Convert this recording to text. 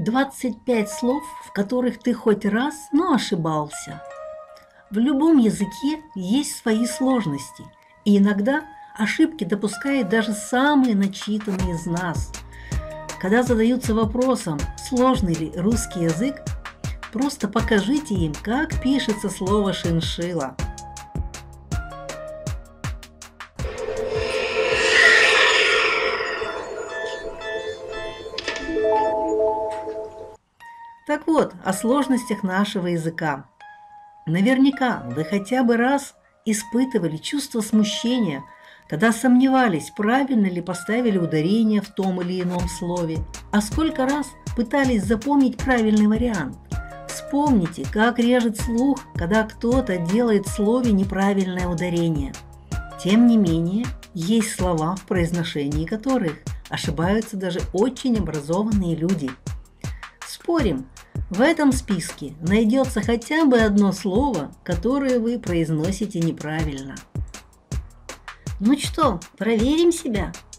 25 слов, в которых ты хоть раз, но ошибался. В любом языке есть свои сложности, и иногда ошибки допускают даже самые начитанные из нас. Когда задаются вопросом, сложный ли русский язык, просто покажите им, как пишется слово «шиншилла». Так вот, о сложностях нашего языка. Наверняка вы хотя бы раз испытывали чувство смущения, когда сомневались, правильно ли поставили ударение в том или ином слове, а сколько раз пытались запомнить правильный вариант. Вспомните, как режет слух, когда кто-то делает в слове неправильное ударение. Тем не менее, есть слова, в произношении которых ошибаются даже очень образованные люди. Спорим, в этом списке найдется хотя бы одно слово, которое вы произносите неправильно. Ну что, проверим себя?